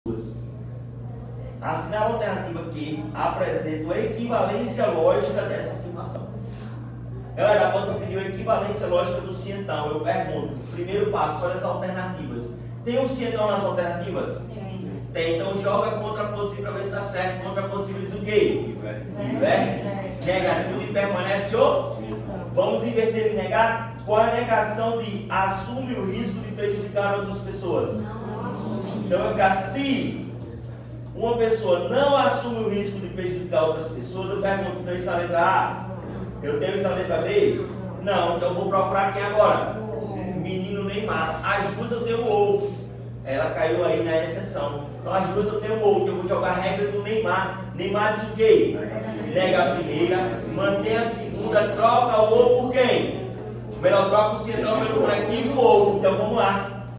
Assinale a alternativa que apresenta a equivalência lógica dessa afirmação. Galera, a banca pediu a equivalência lógica do sim então. Eu pergunto, primeiro passo, olha as alternativas. Tem um sim então nas alternativas? Tem, então joga contra possível para ver se está certo. Contra possível diz o quê? Inverte. Negativo e permanece o? Vamos inverter e negar? Qual é a negação de assume o risco de prejudicar outras pessoas? Então vai ficar se uma pessoa não assume o risco de prejudicar outras pessoas, eu pergunto, então isso é a letra A? Eu tenho isso na letra B? Não, então eu vou procurar quem agora? Menino Neymar. As duas eu tenho ou. Ela caiu aí na exceção. Então as duas eu tenho ou. Então eu vou jogar a regra do Neymar. Neymar diz o quê? Nega a primeira, mantém a segunda, troca o ou por quem? Melhor troca o sim então pelo conectivo ou. Então vamos lá.